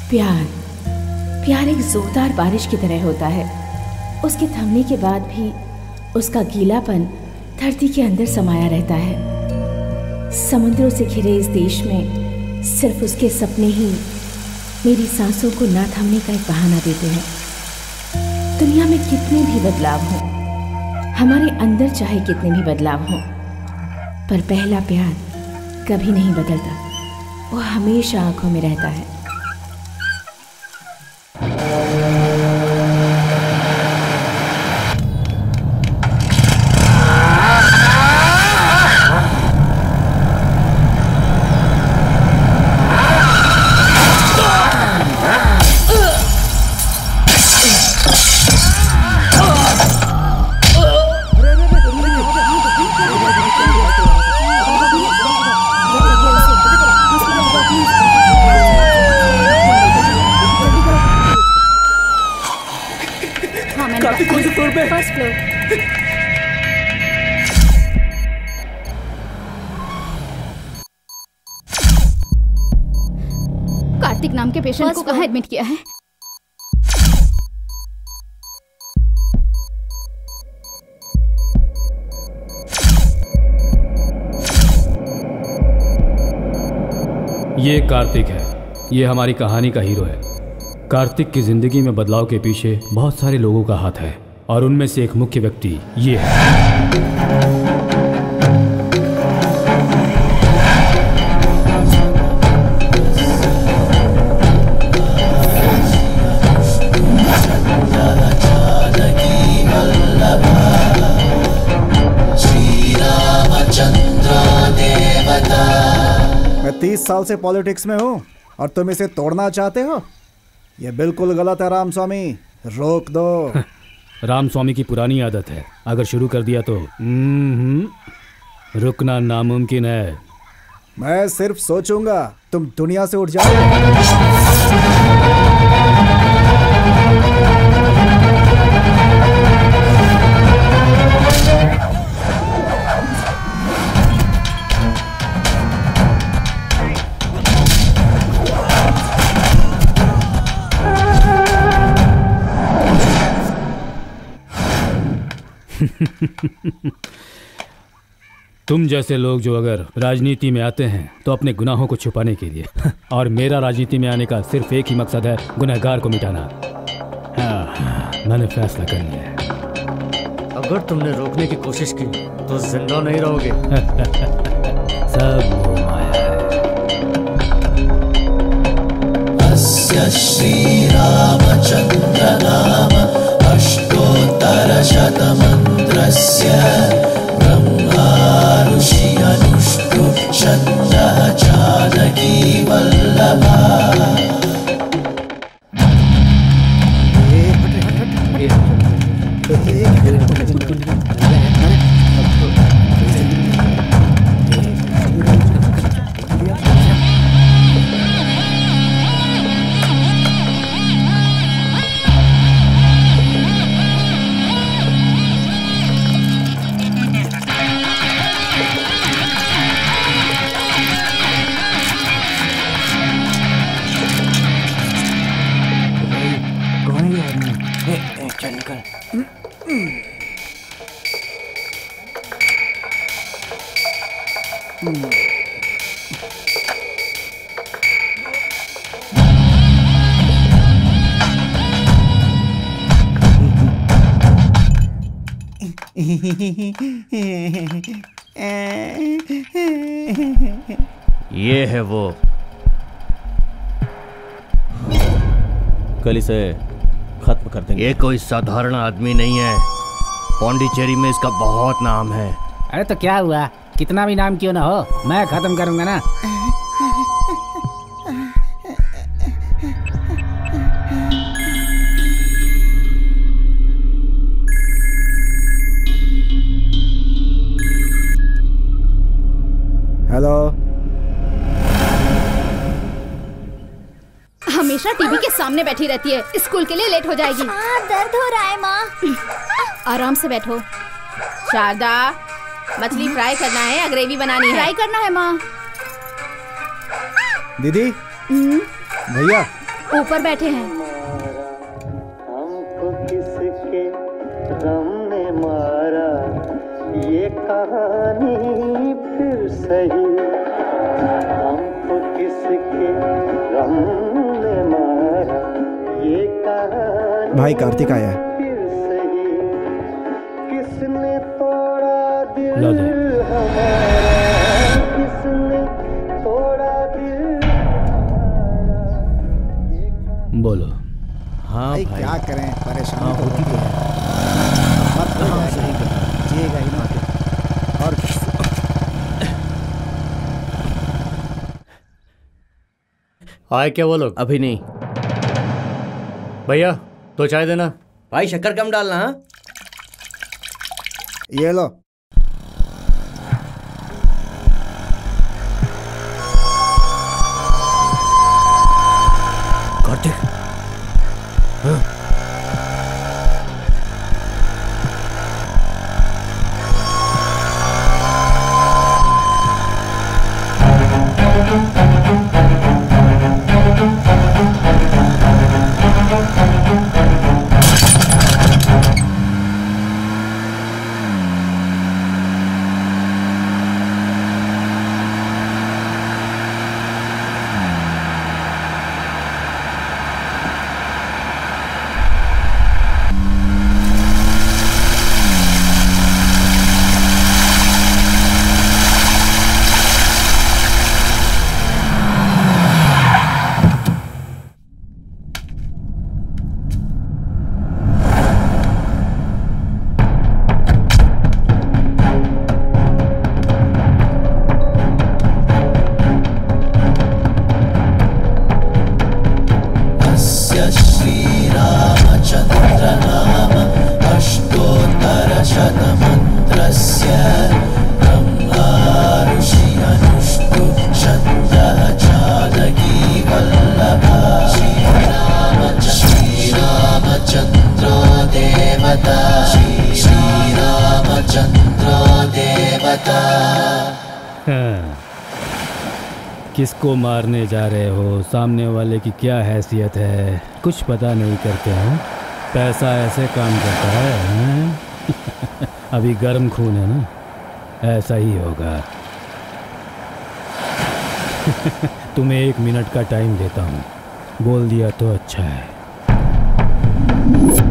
प्यार एक जोरदार बारिश की तरह होता है। उसके थमने के बाद भी उसका गीलापन धरती के अंदर समाया रहता है। समुद्रों से घिरे इस देश में सिर्फ उसके सपने ही मेरी सांसों को ना थमने का एक बहाना देते हैं। दुनिया में कितने भी बदलाव हों, हमारे अंदर चाहे कितने भी बदलाव हों, पर पहला प्यार कभी नहीं बदलता, वो हमेशा आंखों में रहता है। कार्तिक नाम के पेशेंट को कहाँ एडमिट किया है? ये कार्तिक है। ये हमारी कहानी का हीरो है। कार्तिक की जिंदगी में बदलाव के पीछे बहुत सारे लोगों का हाथ है और उनमें से एक मुख्य व्यक्ति ये है। मैं 30 साल से पॉलिटिक्स में हूँ और तुम इसे तोड़ना चाहते हो? ये बिल्कुल गलत है रामस्वामी, रोक दो। रामस्वामी की पुरानी आदत है, अगर शुरू कर दिया तो रुकना नामुमकिन है। मैं सिर्फ सोचूंगा, तुम दुनिया से उठ जाओ। तुम जैसे लोग जो अगर राजनीति में आते हैं तो अपने गुनाहों को छुपाने के लिए, और मेरा राजनीति में आने का सिर्फ एक ही मकसद है, गुनहगार को मिटाना। हाँ, मैंने फैसला कर लिया है। अगर तुमने रोकने की कोशिश की तो जिंदा नहीं रहोगे। सब मोह माया है। श्री रामचंद्र नाम अष्टोत्तर शतमन्त्रस्य ब्रह्मा ऋषि अनुष्टु छन्दः जानकी वल्लभा। ये है वो। कल इसे खत्म कर देंगे। ये कोई साधारण आदमी नहीं है, पौंडीचेरी में इसका बहुत नाम है। अरे तो क्या हुआ, कितना भी नाम क्यों ना हो, मैं खत्म करूंगा ना। हेलो। हमेशा टीवी के सामने बैठी रहती है, स्कूल के लिए लेट हो जाएगी। दर्द हो रहा है माँ। आराम से बैठो। शारदा, मछली फ्राई करना है या ग्रेवी बनानी है? फ्राई करना है माँ। दीदी, भैया ऊपर बैठे हैं। हमको किसके गम ने मारा, ये कहानी फिर सही। हमको किसके गम ने मारा, ये कहानी भाई कार्तिक आया है। फिर सही। किसने तोड़ा दिल हमारा, किसने तोड़ा दिल। बोलो। हाँ भाई भाई, क्या करें, परेशानी हाँ तो होती तो है। मत हो हाँ जाएगा। सही कहा। जिएगा ही ना। और आए क्या वो लोग? अभी नहीं। भैया तो चाय देना। भाई शक्कर कम डालना। हाँ ये लो। कार्तिक। हाँ। किसको मारने जा रहे हो? सामने वाले की क्या हैसियत है? कुछ पता नहीं करते हो? पैसा ऐसे काम करता है? अभी गर्म खून है ना, ऐसा ही होगा। तुम्हें 1 मिनट का टाइम देता हूँ, बोल दिया तो अच्छा है।